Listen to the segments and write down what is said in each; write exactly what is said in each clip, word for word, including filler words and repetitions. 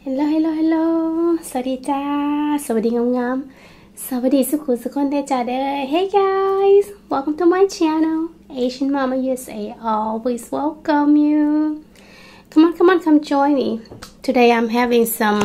ฮัลโหลฮัลโหลฮัลโหลสวัสดีจ้าสวัสดีงามๆสวัสดีสุขุสุขคนเด้อจ้าเด้อ Hey guys welcome to my channel Asian Mama ยู เอส เอ always welcome you come on come on come join me today I'm having some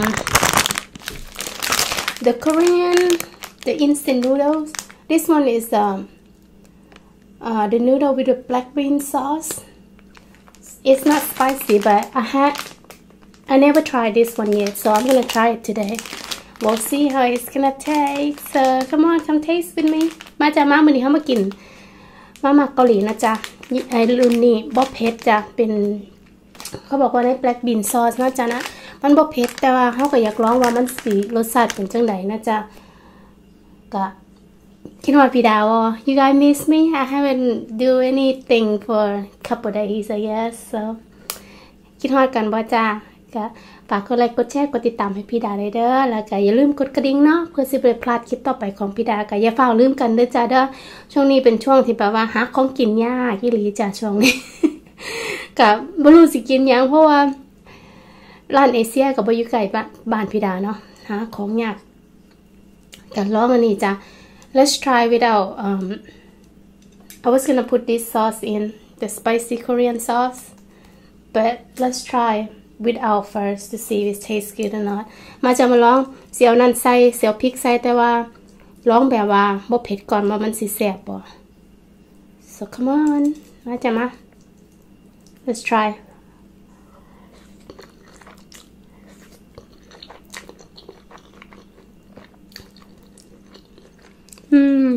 the Korean the instant noodles this one is um uh the noodle with the black bean sauce it's not spicy but I had I never tried this one yet, so I'm gonna try it today. We'll see how it's gonna taste. So come on, come taste with me. มาจ้ามามื้อนี้เฮามากินมาม่าเกาหลีนะจ๊ะไอ้รุ่นนี้บ่เผ็ดจ้ะเป็นเขาบอกว่าใน black bean sauce นะจ๊ะนะมันบ่เผ็ดแต่ว่าเฮาก็อยากลองว่ามันสิรสชาติเป็นจังไดนะจ๊ะก็คิดว่าพี่ดาว You guys miss me? I haven't do anything for couple days, I guess. So คิดฮอดกันบ่จ้าฝากกดไลค์กดแชร์กดติดตามให้พี่ดาเลยเด้อแล้วก็อย่าลืมกดกระดิ่งเนาะเพื่อสิบ่ได้พลาดคลิปต่อไปของพี่ดาก็อย่าเฝ้าลืมกันเด้อจ้าเด้อช่วงนี้เป็นช่วงที่แบบว่าหาของกินยากอีหลีจ้าช่วงนี้ ก็บ่รู้สิกินหยังเพราะว่าร้านเอเชียก็บ่อยู่ใกล้บ้านพี่ดาเนาะหาของยากก็ลองอันนี้จ้า Let's try without um I was gonna put this sauce in the spicy Korean sauce but let's try without first to see if it tastes good or not มาจะมาลองเสียวนั่นใส่เสียวพริกใส่แต่ว่าลองแบบว่าบ่เผ็ดก่อนว่ามันสิแซ่บบ่ so come on มาจะมา let's try hmm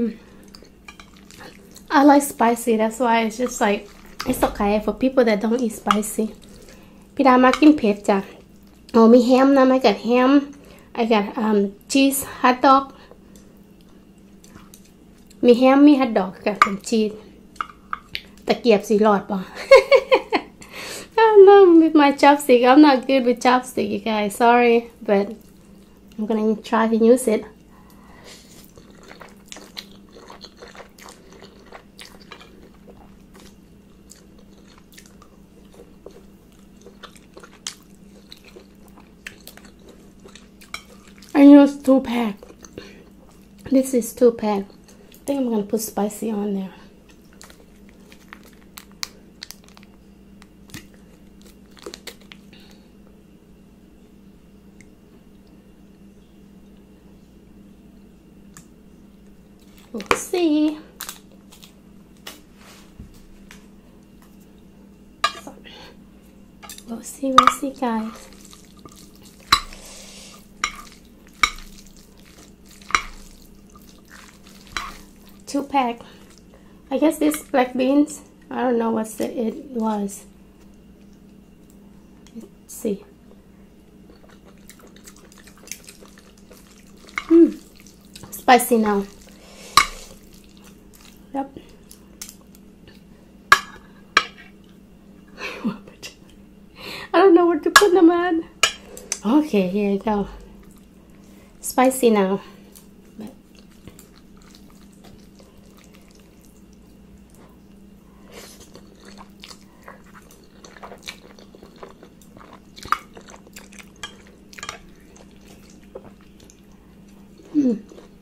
I like spicy that's why it's just like it's okay for people that don't eat spicyพี่ดามากินเผ็ดจ้ะโอ้มีแฮมนะไม่กัดแฮมไอ้กัดอืมชีสฮัทดอกมีแฮมมีฮัทดอกกับเป็นชีสตะเกียบสีหลอดป่ะ I'm not with my chopstick I'm not good with chopstick you guys sorry but I'm gonna try to use it I use two pack. This is two pack. I think I'm gonna put spicy on there. We'll see. We'll see. We'll see, guys. Two pack. I guess this black beans. I don't know what it was. Let's see. Hmm. Spicy now. Yep. I don't know where to put them at. Okay, here you go. Spicy now. Mm.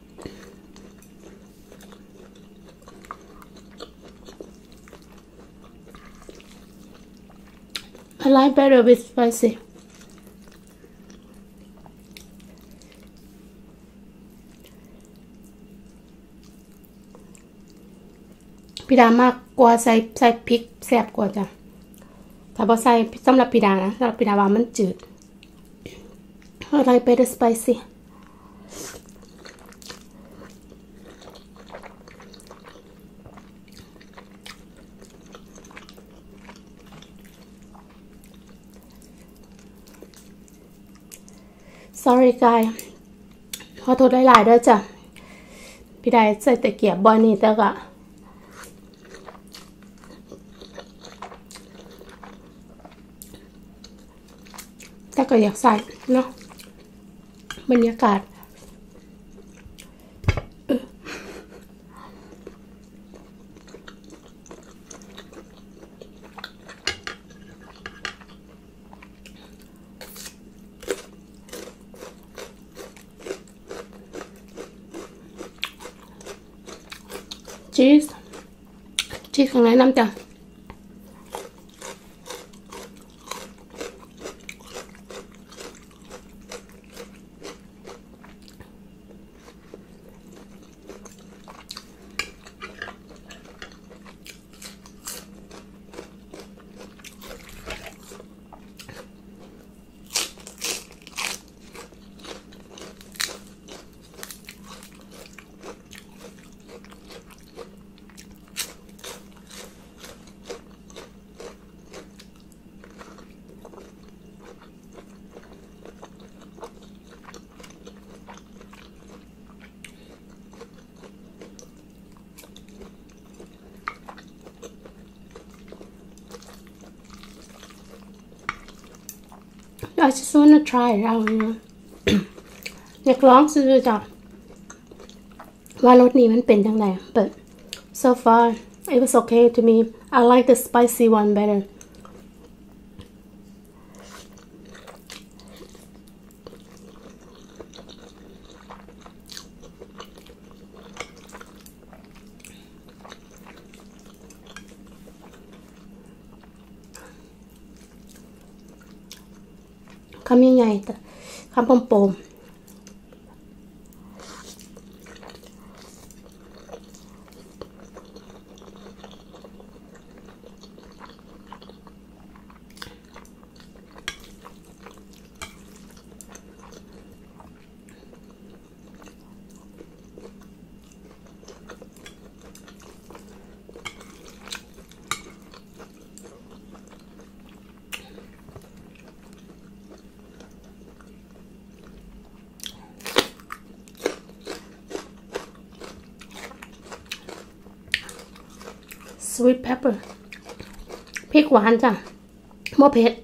I like better with spicy.พี่ดามากกว่าใส่ใส่พริกแซ่บกว่าจ้ะถ้าพอใส่สำหรับพี่ดานะสำหรับพี่ดาว่ามันจืด I like better spicy sorry guys ขอโทษหลายๆด้วยจ้ะพี่ได้ใส่ตะเกียบบ่อยนี่แต่ก็แต่ก็อยากใส่เนาะบรรยากาศชีสชีสข้างในน้ำจ้ะI just wanna try it out อยากลองซื้อจ้ะว่ารสนี้มันเป็นยังไง but so far it was okay to me. I like the spicy one better.คำใหญ่ๆแต่คำปมๆsweet pepper พริกหวานจ้ะมะเผ็ด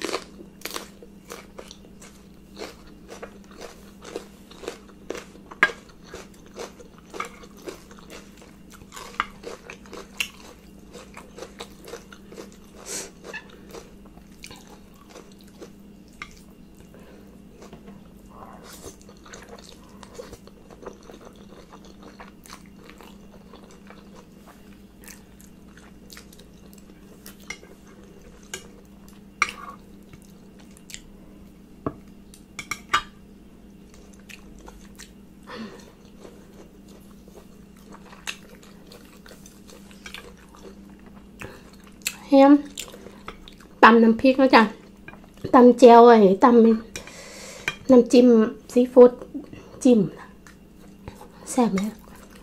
แฮมตำน้ำพริกแล้วจ้ะตำแจ่วไอ้ตำน้ำจิ้มซีฟู้ดจิ้มแซ่บไหม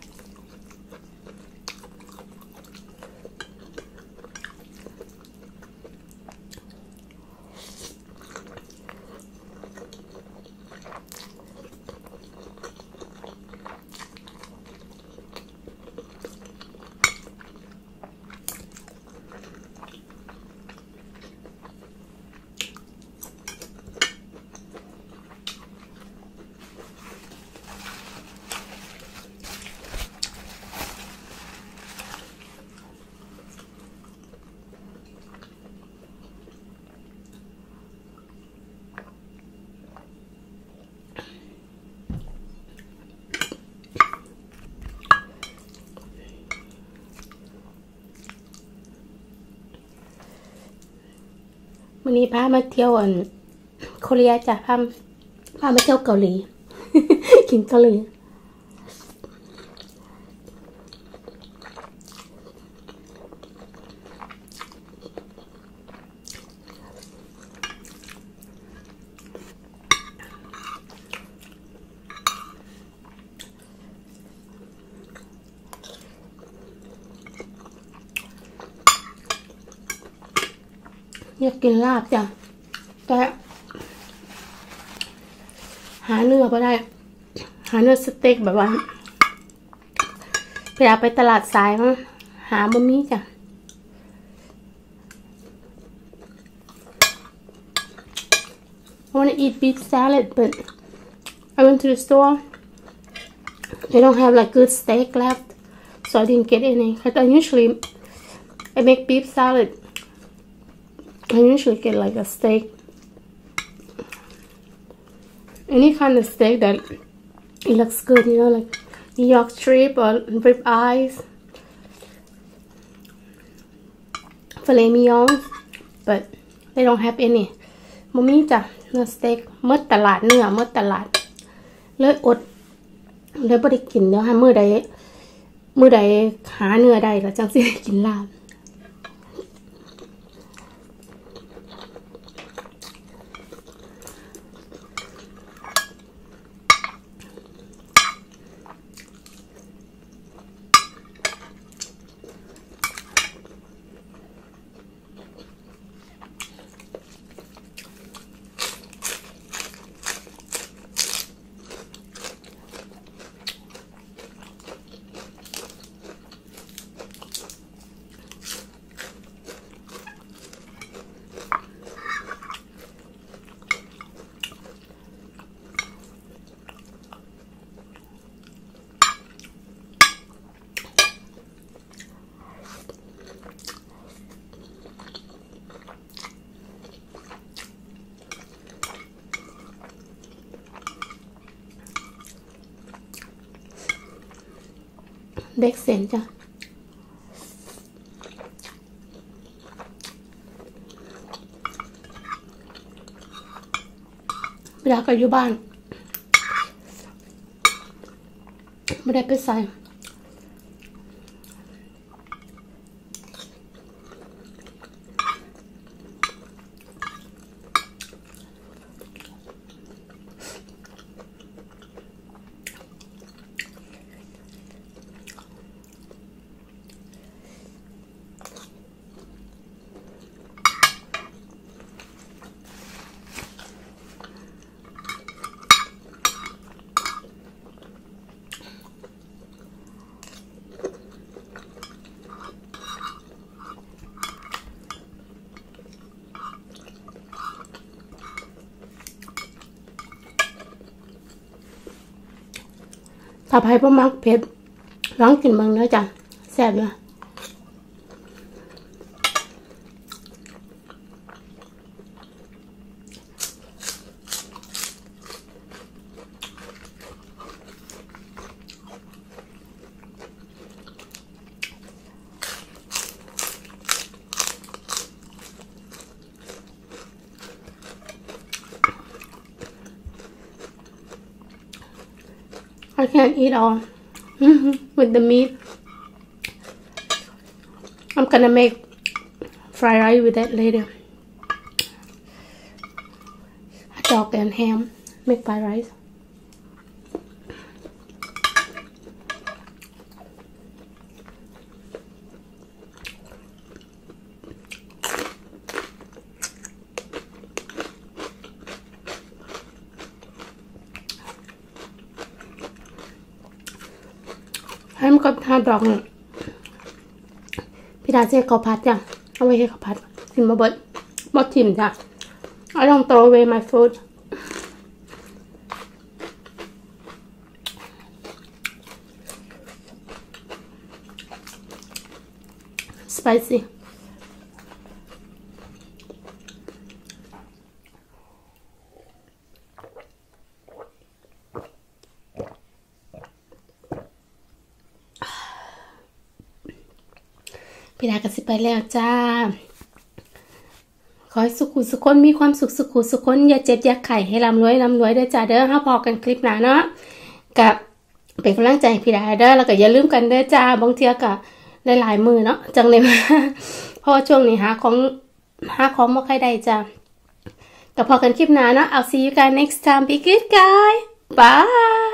วันนี้พามาเที่ยวอันโคเรียจ้ะพาพามาเที่ยวเกาหลี กินเกาหลีอยากกินลาบจ้ะแต่หาเนื้อก็ได้หาเนื้อสเต็กแบบว่าเวลาไปตลาดสายมั้งหาบะหมี่จ้ะ I want to eat beef salad but I went to the store they don't have like good steak left so I didn't get any because I usually I make beef salad I usually get like a steak, any kind of steak that it looks good, you know, like New York strip or rib eyes, filet mignon but they don't have any บ่มีจ้ะเนื้อสเต็กเมื่อตลาดเนื้อเมื่อตลาดเลยอดเลยบ่ได้กินเดี๋ยวหามื้อใดมื้อใดหาเนื้อได้แล้วจังสิได้กินลาบเด็กเสียนจ้ะเวลาก็อยู่บ้านไม่ได้ไปใส่ถ้าใครบ่มักเผ็ดลองกินบ้างเด้อจ้ะแซ่บอยู่I can't eat all with the meat. I'm gonna make fried rice with that later. Hot dog and ham. Make fried rice.ให้มันกับทานดอกเนี่ยพี่ดาเจ๊ข้าวผัดจ้ะเอาไว้ให้ข้าวผัดกินมาเบิดหมดทิมจ้ะ I don't throw away my food spicyพี่ดากระสิไปแล้วจ้าขอให้สุขุสุขคนมีความสุขสุขุสุขคนอย่าเจ็บอย่าไข่ให้ร่ำรวยร่ำรวยด้วยจ้าเด้อห้าพอกันคลิปหน้าเนาะกับเป็นกำลังใจให้พี่ดาเด้อแล้วก็อย่าลืมกันเด้อจ้าบางเทีก็ได้หลายมือเนาะจังเลยมาเพราะช่วงนี้หาของหาของไม่ค่อยได้จ้ากับพอกันคลิปหน้าเนาะ I'll see you guys next time be good guys bye